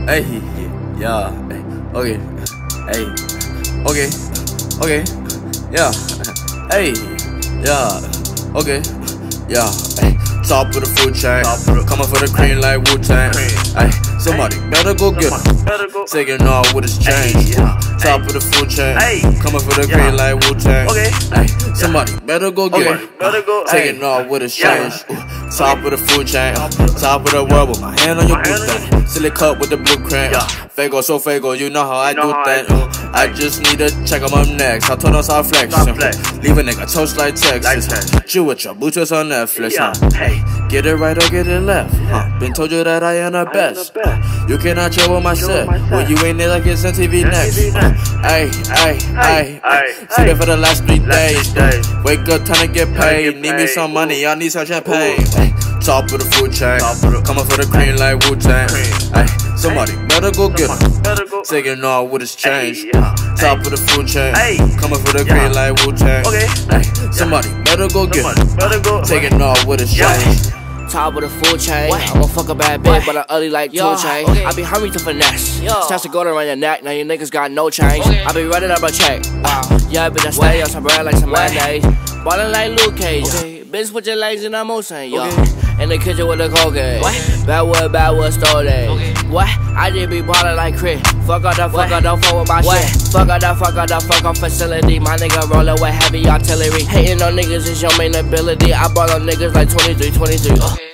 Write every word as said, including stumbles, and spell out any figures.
Hey, yeah, hey, okay, hey, okay, okay, yeah, hey, yeah, okay, yeah, hey. Top of the food chain, coming for the cream like Wu-Tang. Ay, somebody better go get him. Taking off with his change. Top of the food chain, coming for the cream like Wu-Tang. Ay, somebody better go get him. Taking off with his change. Top of the food chain, top of the world with my hand on your boot thing. Silly cup with the blueprint. Fago, so Fago, you know how I do things. I just need to check him up next. I told us how flex. Leave a nigga toast like Texas. Chew with your boots on Netflix. Hey, get it right or get it left. Huh? Been told you that I am the best. You cannot chill with my set when you ain't there like it's on T V next. Ay, ay, ay, ay. See that for the last three days. Wake up, time to get paid. Need me some money, I need some champagne. Ay, top of the food chain, coming for the cream like Wu-Tang. Ay, somebody better go get him. Taking off with his change. Top of the food chain, coming for the cream like Wu-Tang. Ay, somebody better go get him. Taking off with his change. Top of the food chain. I won't fuck a bad bitch, but I ugly like two chain. Okay. I be hungry to finesse. Starts to go around your neck, now your niggas got no change. Okay. I be running up a check. Wow. Yeah, bitch, I stay on some bread like some mayonnaise. Ballin' like Luke Cage. Okay. Bitch, put your legs in that motion, yo. Okay. In the kitchen with the cocaine. Backward, backward, stole that. Okay. What? I just be ballin' like Chris. Fuck out the fuck out, don't fuck with my what? Shit. Fuck out the fuck out the fuck on facility. My nigga rollin' with heavy artillery. Hating on niggas is your main ability. I ball on niggas like twenty-three, twenty-three. Okay.